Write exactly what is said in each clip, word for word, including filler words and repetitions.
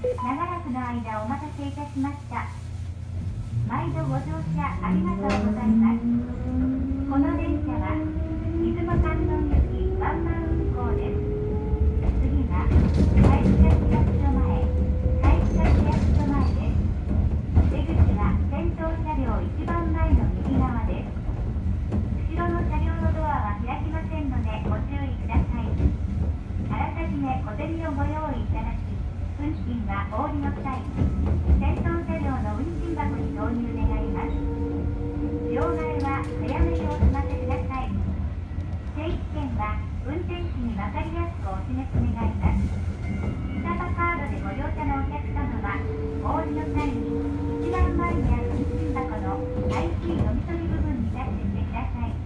長らくの間お待たせいたしました。毎度ご乗車ありがとうございます。この電車は出雲観音行きワンマン運行です。次は貝塚市役所前、貝塚市役所前です。出口は先頭車両一番前の右側です。後ろの車両のドアは開きませんのでご注意ください。あらかじめ小銭をご用意いただき、運賃はお降りの際、先頭車両の運賃箱に投入願います。両替は早めにお済ませください。定期券は運転士に分かりやすくお示し願います。スタバカードでご乗車のお客様は、お降りの際に一番前にある運賃箱の アイシー 読み取り部分にタッチしてください。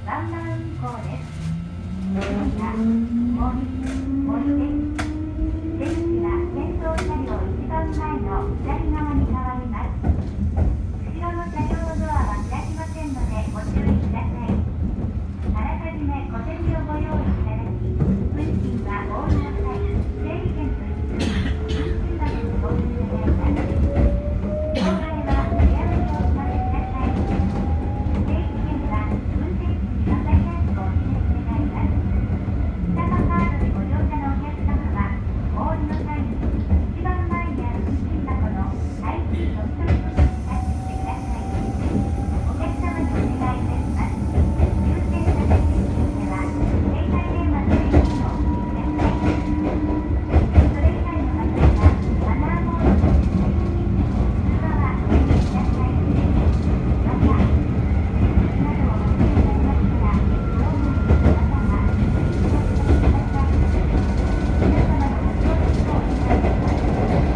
ワンマン運行です。次は森、森です。出口は先頭車両一番前の左側に変わります。後ろの車両のドアは開きませんのでご注意ください。あらかじめ小銭をご用意いただき、運賃はお降りの際、整理券と一緒に運賃箱にご入いただきます。両替はおやめにお済ませください。整理券は運転士に分かりやすくお示し願います。スタバカードでご乗車のお客様は、お降りの際に一番前にある運賃箱の アイシー 読み取り口にタッチしてください。お客様にお願いいたします。優先座席については、携帯電話の電源をお切りください。それ以外の方は、マナーモードに設定し、通話はおやめください。また、などをお忘れになりましたら、乗務員の方は、ご連絡ください。皆様のご協力をお願いします。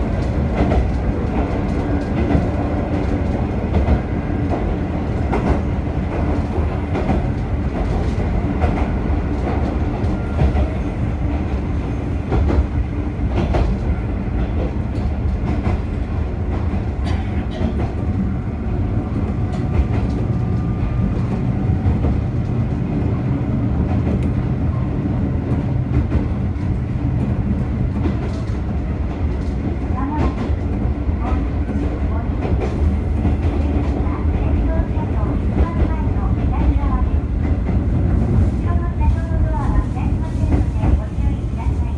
まもなく、森、森です。出口は先頭車両一番前の左側です。後ろの車両のドアは開きませんのでご注意ください。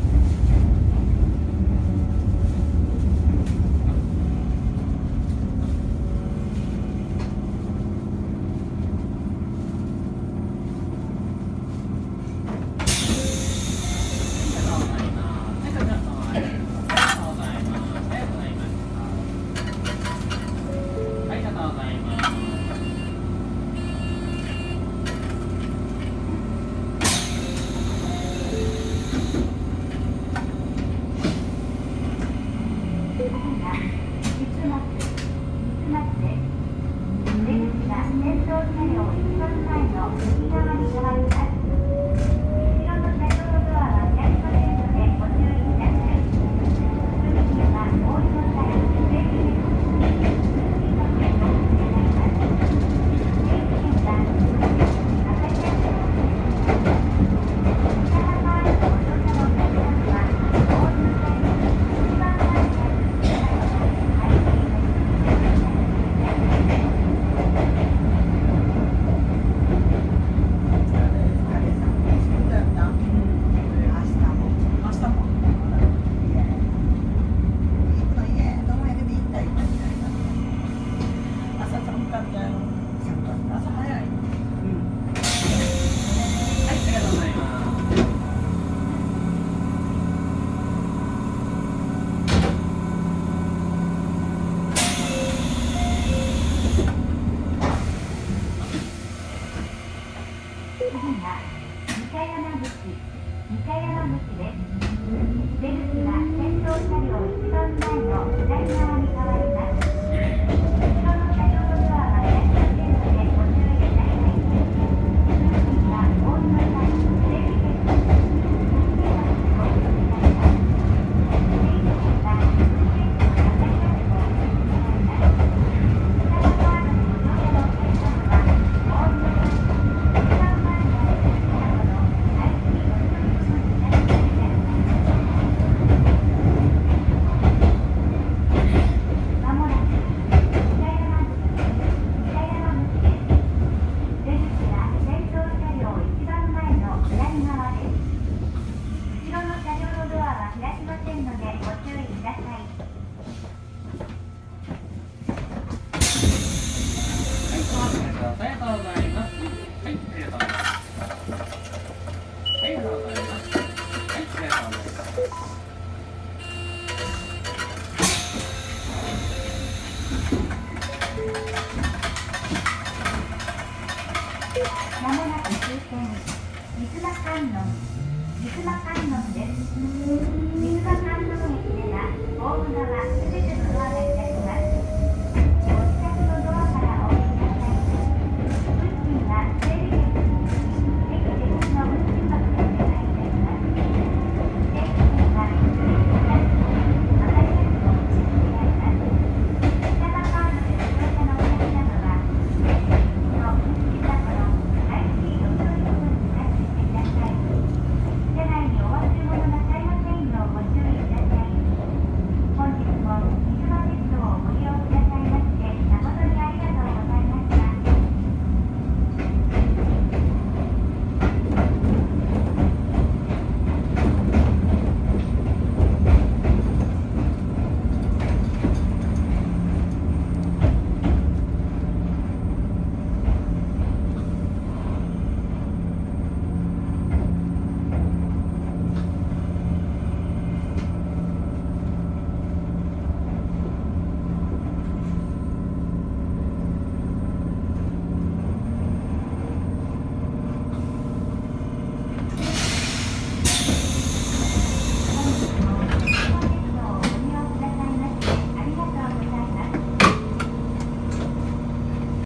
次は実松、実松です。出口は先頭車両一番前の右側に変わります。後ろの車両のドアは開きませんのでご注意ください。運賃はお降りの際、整理券を引き、運賃箱にお送り願います。整理券は運転士に分かりやすくお示しください。スタバカードでご乗車のお客様は、お降りの際に一番前にある運賃箱の アイシー 読み取り口にタッチしてください。次は三茶山口、三茶山口です。出口は先頭車両一番前の左側に変わります。後ろの車両のドアは開きませんのでご注意ください。運賃はお降りの際、整理券と一緒に運賃箱にご入いただきます。整理券は運転士に分かりやすくお示し願います。スタバカードでご乗車のお客様は、お降りの際に一番前にある運賃箱の アイシー 読み取り口にタッチしてください。まもなく三茶山口、三茶山口です。出口は先頭車両一番前の左側です。後ろの車両のドアは開きませんのでご注意ください。 ありがとうございます。はい、ありがとうございます。はい、ありがとうございます。はい、ありがとうございます。 まもなく終点、水間観音、水間観音です。水間観音駅では、ホーム側すべてのドアが